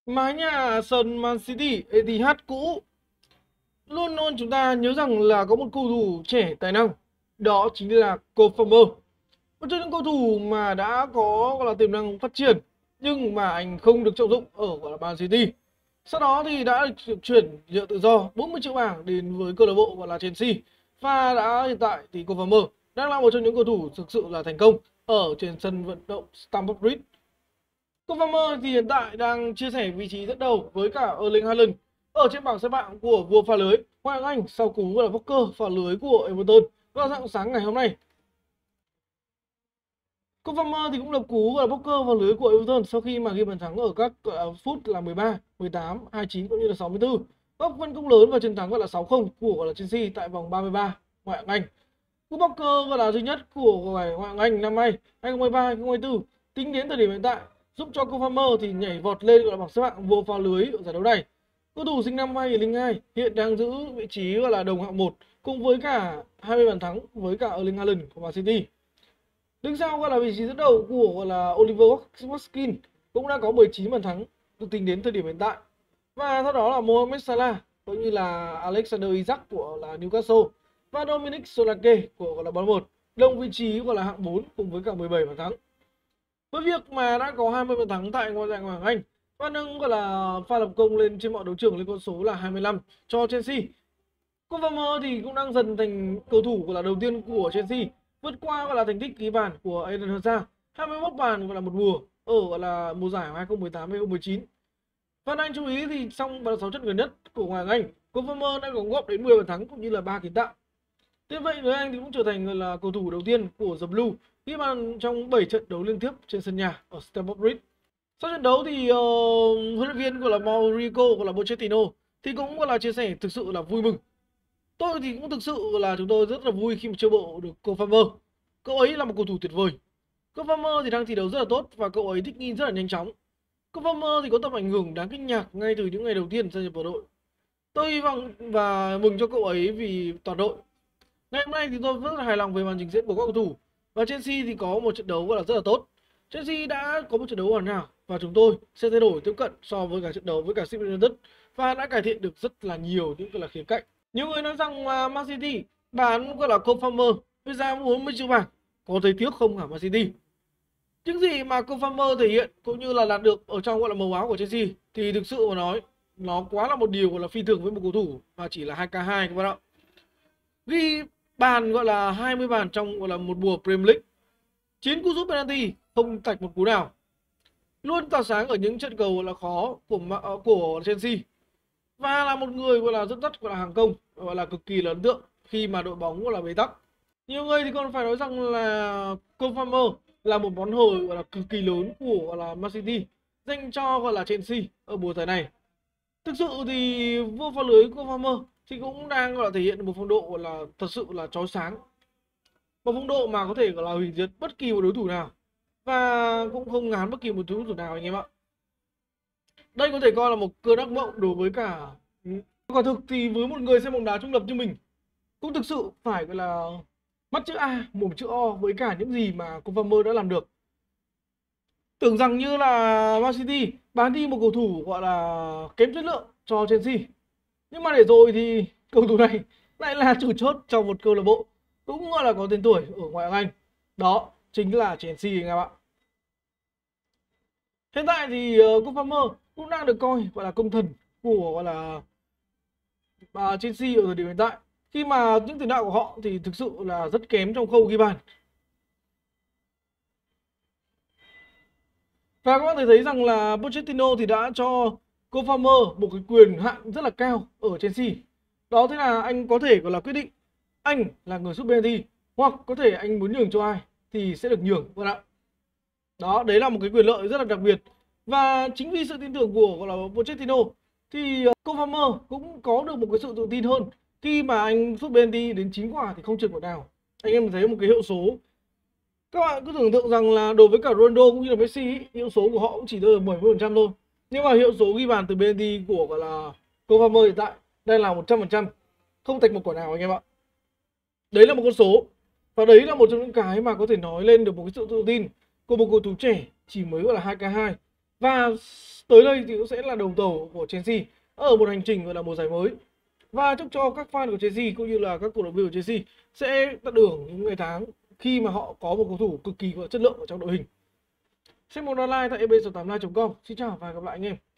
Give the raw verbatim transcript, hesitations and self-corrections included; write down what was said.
Mái nhà sân Man City Etihad cũ luôn luôn chúng ta nhớ rằng là có một cầu thủ trẻ tài năng, đó chính là Cole Palmer, một trong những cầu thủ mà đã có gọi là tiềm năng phát triển nhưng mà anh không được trọng dụng ở gọi là Man City. Sau đó thì đã được chuyển nhượng tự do bốn mươi triệu bảng đến với câu lạc bộ gọi là Chelsea, và đã hiện tại thì Cole Palmer đang là một trong những cầu thủ thực sự là thành công ở trên sân vận động Stamford Bridge. Cole Palmer thì hiện tại đang chia sẻ vị trí dẫn đầu với cả Erling Haaland ở trên bảng xếp hạng của vua phá lưới Ngoại hạng Anh sau cú là Walker phá lưới của Everton vào rạng sáng ngày hôm nay. Cole Palmer thì cũng lập cú và Walker vào lưới của Everton sau khi mà ghi bàn thắng ở các phút là mười ba, mười tám, hai mươi chín cũng như là sáu mươi tư, góp phân công lớn và chiến thắng gọi là sáu không của gọi là Chelsea tại vòng ba mươi ba Ngoại hạng Anh. Cú Walker gọi là duy nhất của Ngoại hạng Anh năm nay hai không hai ba hai không hai tư tính đến thời điểm hiện tại giúp cho Cole Palmer thì nhảy vọt lên gọi là bảng xếp hạng vua phá lưới ở giải đấu này. Cầu thủ sinh năm hai không không hai hiện đang giữ vị trí gọi là đồng hạng một cùng với cả hai mươi bàn thắng với cả Erling Haaland của Man City. Đứng sau gọi là vị trí dẫn đầu của gọi là Oliver Watkins cũng đã có mười chín bàn thắng được tính đến thời điểm hiện tại. Và sau đó là Mohamed Salah cũng như là Alexander Isak của là Newcastle và Dominic Solanke của gọi là Bournemouth đồng vị trí gọi là hạng bốn cùng với cả mười bảy bàn thắng. Với việc mà đã có hai mươi bàn thắng tại ngoại hạng Ngoại hạng Anh và nâng gọi là pha lập công lên trên mọi đấu trường lên con số là hai mươi lăm cho Chelsea. Cole Palmer thì cũng đang dần thành cầu thủ gọi là đầu tiên của Chelsea vượt qua gọi là thành tích ghi bàn của Eden Hazard hai mươi mốt bàn gọi là một mùa ở gọi là mùa giải hai không một tám hai không một chín. Và đáng chú ý thì trong ba mươi sáu trận gần nhất của Ngoại hạng Anh, Cole Palmer đã đóng góp đến mười bàn thắng cũng như là ba kiến tạo. Thế vậy người Anh thì cũng trở thành gọi là cầu thủ đầu tiên của The Blue ghi bàn trong bảy trận đấu liên tiếp trên sân nhà ở Stamford Bridge. Sau trận đấu thì uh, huấn luyện viên của là Mauricio của là Pochettino thì cũng gọi là chia sẻ thực sự là vui mừng. Tôi thì cũng thực sự là chúng tôi rất là vui khi mà chơi bộ được Cole Palmer. Cậu ấy là một cầu thủ tuyệt vời. Cole Palmer thì đang thi đấu rất là tốt và cậu ấy thích nghi rất là nhanh chóng. Cole Palmer thì có tầm ảnh hưởng đáng kinh ngạc ngay từ những ngày đầu tiên gia nhập vào đội. Tôi hy vọng và mừng cho cậu ấy vì toàn đội. Ngày hôm nay thì tôi rất là hài lòng về màn trình diễn của các cầu thủ. Và Chelsea thì có một trận đấu gọi là rất là tốt. Chelsea đã có một trận đấu hoàn hảo và chúng tôi sẽ thay đổi tiếp cận so với cả trận đấu với cả Sheffield United và đã cải thiện được rất là nhiều những cái là khía cạnh. Nhiều người nói rằng là Man City bán gọi là Cole Palmer với giá bốn mươi triệu bảng có thấy tiếc không hả Man City? Những gì mà Cole Palmer thể hiện cũng như là đạt được ở trong gọi là màu áo của Chelsea thì thực sự mà nói nó quá là một điều gọi là phi thường với một cầu thủ mà chỉ là hai k hai các bạn ạ. Ghi bàn gọi là hai mươi bàn trong gọi là một mùa Premier League, chín cú sút penalty không tạch một cú nào, luôn tỏa sáng ở những trận cầu gọi là khó của của Chelsea và là một người gọi là dẫn dắt gọi là hàng công gọi là cực kỳ là ấn tượng khi mà đội bóng gọi là bế tắc. Nhiều người thì còn phải nói rằng là Cole Palmer là một món hời gọi là cực kỳ lớn của gọi là Man City dành cho gọi là Chelsea ở mùa giải này. Thực sự thì vua phá lưới Cole Palmer thì cũng đang gọi là thể hiện một phong độ gọi là thật sự là chói sáng, một phong độ mà có thể gọi là hủy diệt bất kỳ một đối thủ nào và cũng không ngán bất kỳ một đối thủ nào anh em ạ. Đây có thể coi là một cơn ác mộng đối với cả quả thực thì với một người xem bóng đá trung lập như mình cũng thực sự phải gọi là mắt chữ A mồm chữ O với cả những gì mà Cole Palmer đã làm được. Tưởng rằng như là Man City bán đi một cầu thủ gọi là kém chất lượng cho Chelsea, nhưng mà để rồi thì cầu thủ này lại là chủ chốt trong một câu lạc bộ cũng gọi là có tên tuổi ở ngoại hạng Anh, đó chính là Chelsea anh em ạ. Hiện tại thì uh, Cole Palmer cũng đang được coi gọi là công thần của gọi là uh, Chelsea ở thời điểm hiện tại, khi mà những tiền đạo của họ thì thực sự là rất kém trong khâu ghi bàn. Và các bạn thể thấy rằng là Pochettino thì đã cho Cole Palmer một cái quyền hạn rất là cao ở Chelsea. Đó thế là anh có thể gọi là quyết định anh là người sút penalty, hoặc có thể anh muốn nhường cho ai thì sẽ được nhường các bạn ạ. Đó, đấy là một cái quyền lợi rất là đặc biệt. Và chính vì sự tin tưởng của gọi là Pochettino thì Cole Palmer cũng có được một cái sự tự tin hơn khi mà anh sút penalty đến chín quả thì không trượt quả nào. Anh em thấy một cái hiệu số, các bạn cứ tưởng tượng rằng là đối với cả Ronaldo cũng như là Messi ý, hiệu số của họ cũng chỉ được bảy mươi phần trăm thôi, nhưng mà hiệu số ghi bàn từ penalty của gọi là Cole Palmer hiện tại đây là một trăm phần trăm, không tạch một quả nào anh em ạ. Đấy là một con số và đấy là một trong những cái mà có thể nói lên được một cái sự tự tin của một cầu thủ trẻ chỉ mới gọi là hai k hai Và tới đây thì cũng sẽ là đầu tàu của Chelsea ở một hành trình gọi là một giải mới. Và chúc cho các fan của Chelsea cũng như là các cổ động viên của Chelsea sẽ tận hưởng những ngày tháng khi mà họ có một cầu thủ cực kỳ có chất lượng ở trong đội hình. Xem bóng đá live tại eb tám live chấm com. Xin chào và hẹn gặp lại anh em.